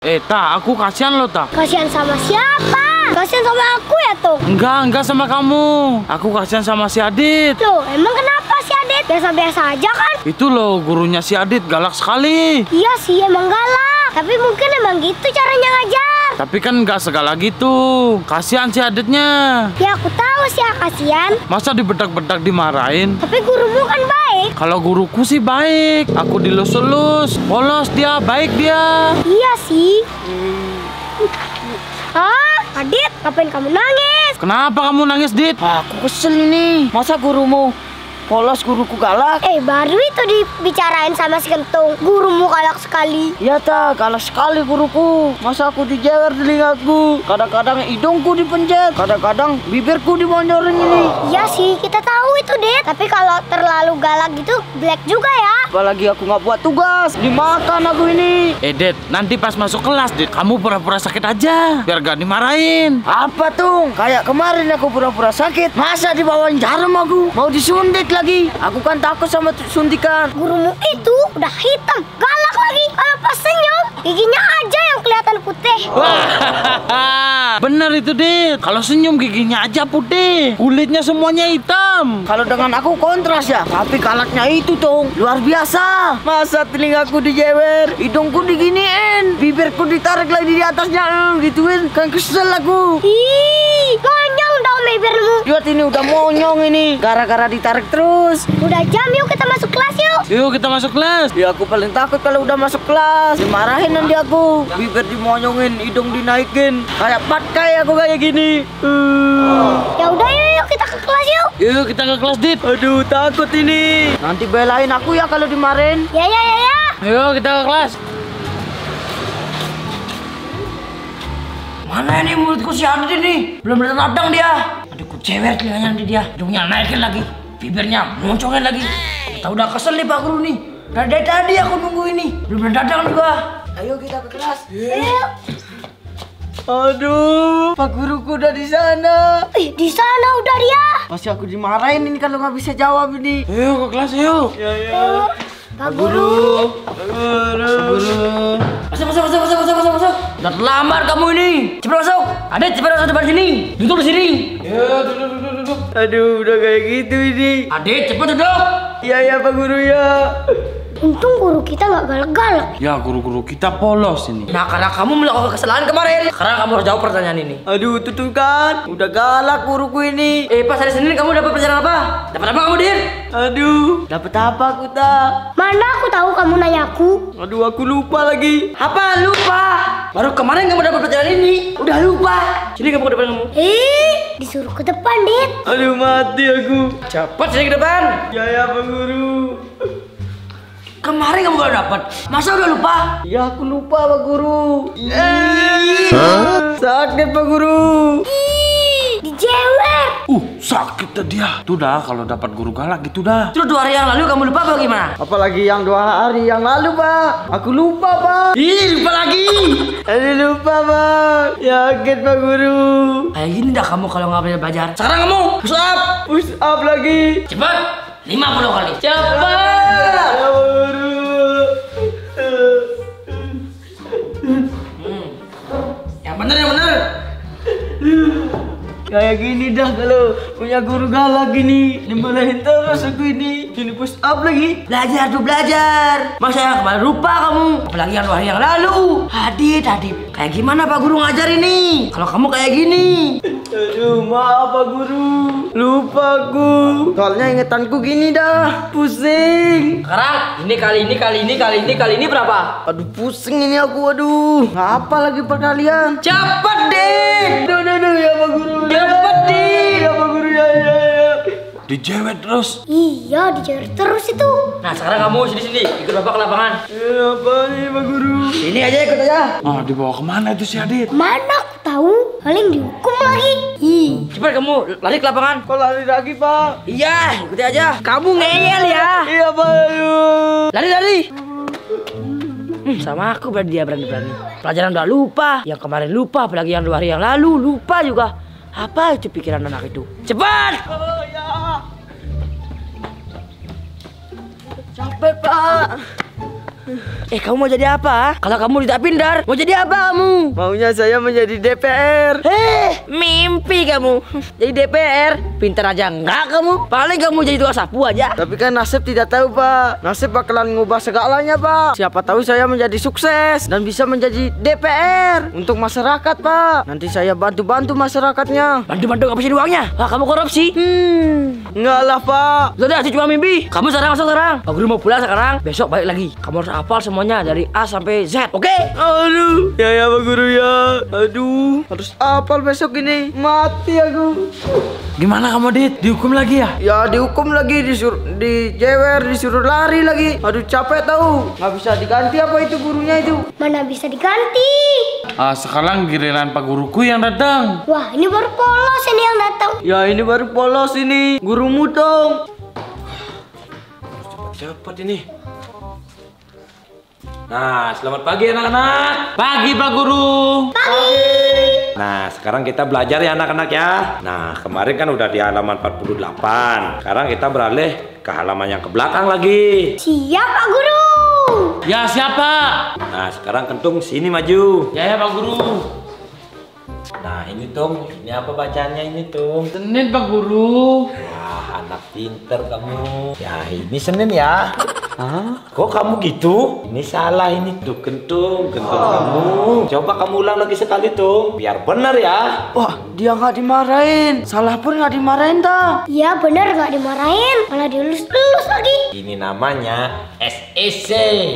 Tak, aku kasihan lo, tak. Kasihan sama siapa? Kasihan sama aku ya tuh? Enggak sama kamu. Aku kasihan sama si Adit. Loh, emang kenapa si Adit? Biasa-biasa aja kan? Itu loh, gurunya si Adit galak sekali. Iya sih, emang galak. Tapi mungkin emang gitu caranya ngajar. Tapi kan nggak segala gitu. Kasihan si Aditnya. Ya aku tahu sih ya kasihan. Masa dibedak-bedak dimarahin? Tapi gurumu kan baik. Kalau guruku sih baik. Aku dilus-lus. Polos dia, baik dia. Iya sih. Hah? Adit, ngapain kamu nangis? Kenapa kamu nangis, Dit? Aku kesel nih. Masa gurumu polos, guruku galak? Baru itu dibicarain sama si Kentung. Gurumu galak sekali. Iya tak, galak sekali guruku. Masa aku dijewer telingaku. Kadang-kadang hidungku dipencet. Kadang-kadang bibirku dimonjorin ini. Iya sih, kita tahu itu, Dit. Tapi kalau terlalu galak gitu, jelek juga ya. Apalagi aku nggak buat tugas. Dimakan aku ini. Dit, nanti pas masuk kelas, Dit, kamu pura-pura sakit aja. Biar gak dimarahin. Apa tuh? Kayak kemarin aku pura-pura sakit. Masa dibawain jarum aku? Mau disuntik lagi. Aku kan takut sama suntikan. Gurumu itu udah hitam, galak lagi. Kalau pas senyum, giginya aja yang kelihatan putih. Bener itu, Dit. Kalau senyum giginya aja putih, kulitnya semuanya hitam. Kalau dengan aku kontras ya. Tapi galaknya itu tuh luar biasa. Masa telingaku dijewer, hidungku diginiin, bibirku ditarik lagi di atasnya, gituin. Kan kesel aku. Ih, monyong dong bibirmu. Lihat ini udah monyong ini, gara-gara ditarik terus. Udah jam, yuk kita masuk kelas yuk. Yuk kita masuk kelas. Ya aku paling takut kalau udah masuk kelas. Dimarahin nanti aku. Bibir dimonyongin, hidung dinaikin. Kayak patkai aku kayak gini. Ya udah yuk kita ke kelas yuk. Yuk kita ke kelas, Dit. Aduh takut ini. Nanti belain aku ya kalau dimarahin. Ya. Yuk kita ke kelas. Mana ini mulutku si Adit ini? Belum radang dia. Aduh ku cewek telinganya nanti dia. Hidungnya naikin lagi. Bibirnya moncongin lagi. Kita udah kesel nih Pak Guru nih. Dari tadi aku nunggu ini. Belum radang juga. Ayo kita ke kelas. Yuk. Aduh, Pak Guruku udah di sana. Di sana udah dia. Masih aku dimarahin ini kalau nggak bisa jawab ini. Yuk ke kelas, yuk. Ya. Pak Guru. Masuk. Udah terlambat kamu ini. Cepat masuk. Adit, cepat masuk depan sini. Duduk di sini. Duduk. Aduh, udah kayak gitu ini. Adit, cepat duduk. Iya Pak Guru ya. Untung guru kita nggak galak-galak. Ya, guru-guru kita polos ini. Nah, karena kamu melakukan kesalahan kemarin. Sekarang kamu harus jawab pertanyaan ini. Aduh, tuh kan. Udah galak guruku ini. Pas hari Senin kamu dapat pelajaran apa? Dapat apa kamu, Dir? Aduh, dapat apa aku tak? Mana aku tahu kamu nanya aku. Aduh, aku lupa lagi. Apa lupa? Baru kemarin kamu dapat pelajaran ini. Udah lupa. Sini kamu ke depan kamu. Disuruh ke depan, Dit. Aduh, mati aku. Cepat sini ke depan. Ya, Pak Guru. Kemarin kamu baru dapat. Masa udah lupa? Ya, aku lupa, Pak Guru. Sakit, Pak Guru. Dijewer. Sakit dah dia. Tuh dah, kalau dapat guru galak gitu dah. Terus 2 hari yang lalu kamu lupa apa gimana? Apalagi yang 2 hari yang lalu, Pak. Aku lupa, Pak. Lupa lagi. Lupa, Pak. Yakin, Pak Guru. Kayak gini dah kamu kalau nggak belajar. Sekarang kamu push up. Push up lagi. Cepat. 50 kali. Cepat. Ya, Pak Guru. Yang benar. Kayak gini dah kalau punya guru galak gini. Dimarahin terus aku ini. Ini push up lagi. Belajar tuh belajar. Masa yang kemarin lupa kamu? Apalagi yang 2 hari yang lalu. Adit. Kayak gimana Pak Guru ngajar ini? Kalau kamu kayak gini. Aduh, maaf Pak Guru. Lupa aku. Soalnya ingetanku gini dah. Pusing. Sekarang kali ini berapa? Aduh, pusing ini aku. Aduh. Ngapa lagi perkalian? Cepet deh. Aduh, ya Pak Guru. Cepet deh. Ya Pak Guru ya. Dijewet terus. Iya, dijewer terus itu. Nah, sekarang kamu sini. Ikut Bapak ke lapangan. Apa nih Pak Guru? Ini aja ikut aja. Dibawa kemana itu si Adit? Mana aku tahu, paling dihukum lagi. Cepat kamu lari ke lapangan. Kok lari lagi, Pak? Iya, ikuti aja. Kamu ngeyel ya. Iya, Pak. Lari. Sama aku berarti dia berani. Pelajaran udah lupa. Yang kemarin lupa, apalagi yang 2 hari yang lalu lupa juga. Apa itu pikiran anak itu? Cepat! Oh, ya. Capek, Pak. Kamu mau jadi apa? Kalau kamu tidak pintar, mau jadi apa kamu? Maunya saya menjadi DPR. Mimpi kamu. Jadi DPR, pintar aja enggak kamu. Paling kamu jadi tukang sapu aja. Tapi kan nasib tidak tahu, Pak. Nasib bakalan ngubah segalanya, Pak. Siapa tahu saya menjadi sukses dan bisa menjadi DPR untuk masyarakat, Pak. Nanti saya bantu-bantu masyarakatnya. Bantu-bantu ngabisin uangnya. Wah, kamu korupsi. Enggak lah, Pak. Sudah, itu cuma mimpi. Kamu sekarang masuk sekarang. Pak Guru mau pulang sekarang. Besok balik lagi. Kamu harus hafal semuanya dari A sampai Z. Oke? Aduh, ya Pak Guru ya. Aduh, harus apal besok ini. Mati aku. Gimana kamu, Dit? Dihukum lagi ya? Ya dihukum lagi, disuruh dijewer, disuruh lari lagi. Aduh capek tahu. Nggak bisa diganti apa itu gurunya itu. Mana bisa diganti? Sekarang giliran Pak Guruku yang datang. Wah, ini baru polos ini yang datang. Ya ini baru polos ini. Gurumu dong. Cepat ini. Nah, selamat pagi anak-anak. Pagi Pak Guru. Nah, sekarang kita belajar ya anak-anak ya. Nah, kemarin kan udah di halaman 48. Sekarang kita beralih ke halaman yang ke belakang lagi. Siap, Pak Guru. Ya, siapa? Nah, sekarang kentung sini maju. Ya Pak Guru. Nah, ini Tung. Ini apa bacanya ini Tung? Senin Pak Guru. Wah, anak pinter kamu. Ya, ini Senin ya. Kok kamu gitu? Ini salah ini tuh kentung kamu. Coba kamu ulang lagi sekali Tung. Biar benar ya. Wah dia nggak dimarahin. Salah pun nggak dimarahin dah. Ya bener nggak dimarahin. Malah dielus-elus lagi. Ini namanya SEC.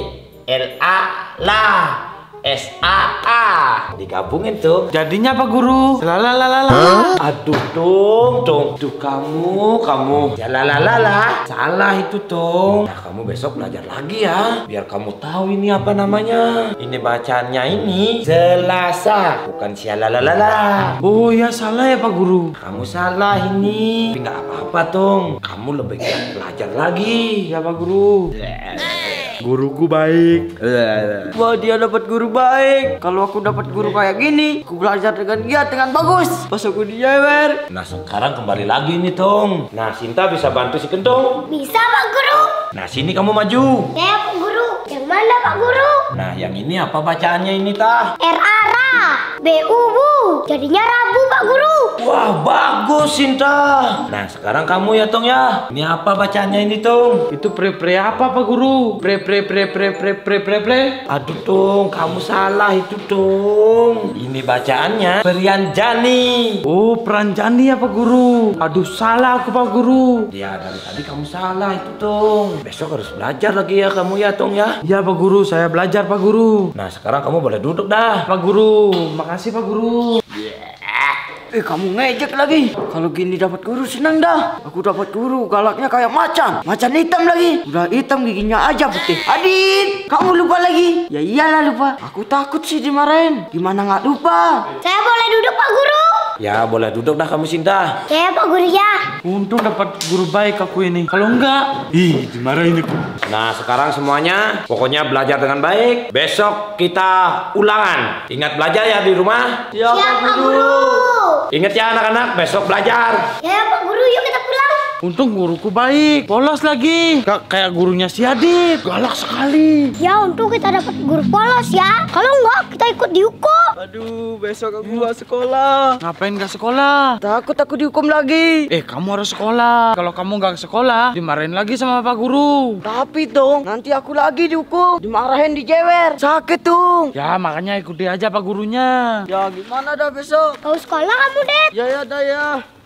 LA SAA digabungin tuh. Jadinya Pak Guru. Lalalala. Aduh Tung, tuh kamu. Ya lalalala. Salah itu Tung. Nah kamu besok belajar lagi ya. Biar kamu tahu ini apa namanya. Ini bacaannya ini Selasa, bukan sialalalala. Oh ya salah ya Pak Guru. Kamu salah ini. Tapi nggak apa-apa Tung. Kamu lebih baik belajar lagi. Ya Pak Guru. Guruku baik. Wah dia dapat guru baik. Kalau aku dapat guru kayak gini, aku belajar dengan giat dengan bagus. Pas aku dijewer. Nah sekarang kembali lagi nih Tung. Nah Sinta bisa bantu si Kentung. Bisa, Pak Guru. Nah sini kamu maju. Ya, Pak Guru. Yang mana, Pak Guru? Nah yang ini apa bacaannya ini tah? R-A-R-A. B-U-Bu. Jadinya Rabu, Pak Guru. Wah bagus Sinta. Nah sekarang kamu ya Tung ya. Ini apa bacaannya ini Tung? Itu pre apa Pak Guru? Pre. Aduh Tung, kamu salah itu Tung. Ini bacaannya Prianjani. Oh Pranjani ya Pak Guru. Aduh salah aku Pak Guru. Ya dari tadi kamu salah itu Tung. Besok harus belajar lagi ya kamu ya Tung ya. Ya Pak Guru, saya belajar Pak Guru. Nah sekarang kamu boleh duduk dah. Pak Guru, makasih Pak Guru. Kamu ngejek lagi. Kalau gini dapat guru senang dah. Aku dapat guru galaknya kayak macan. Macan hitam lagi. Udah hitam giginya aja putih. Adit, kamu lupa lagi? Ya iyalah lupa. Aku takut sih dimarahin. Gimana nggak lupa? Saya boleh duduk, Pak Guru? Ya boleh duduk dah kamu Sinta. Ya, Pak Guru ya. Untung dapat guru baik aku ini. Kalau enggak, dimarahin aku. Nah sekarang semuanya pokoknya belajar dengan baik. Besok kita ulangan. Ingat belajar ya di rumah. Ya Siap, Pak Guru. Ingat ya anak-anak besok belajar. Ya, Pak Guru, yuk kita pulang. Untung guruku baik. Polos lagi. Kayak gurunya si Adit. Galak sekali. Ya, untung kita dapat guru polos ya. Kalau enggak, kita ikut dihukum. Aduh, besok aku gak sekolah. Ngapain gak sekolah? Takut aku dihukum lagi. Kamu harus sekolah. Kalau kamu gak sekolah, dimarahin lagi sama Pak Guru. Tapi dong, nanti aku lagi dihukum. Dimarahin, dijewer. Sakit dong. Ya makanya ikuti aja Pak Gurunya. Ya gimana dah besok? Kau sekolah kamu, Ded? Ya dah ya.